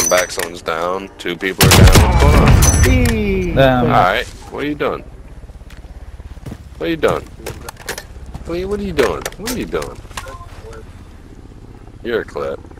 Come back, someone's down. 2 people are down. What's going on? Alright, what are you doing? What are you doing? What are you doing? What are you doing? You're a clip.